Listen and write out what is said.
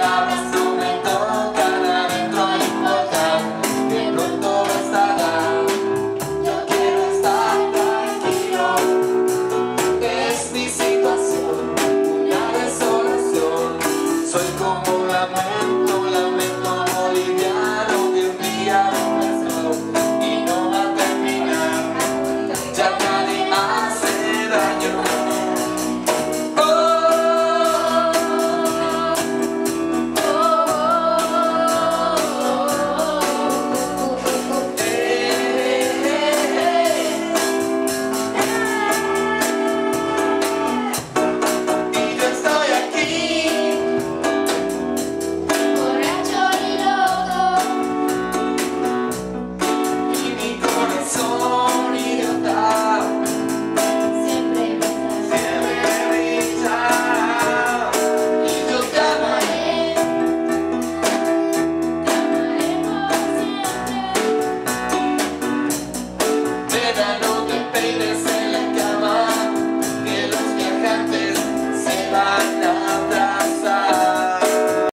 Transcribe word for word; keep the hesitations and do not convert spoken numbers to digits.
palabras no me tocan adentro al importar, de pronto bastará. Yo quiero estar tranquilo, es mi situación, una desolación. Soy como un lamento, lamento boliviano.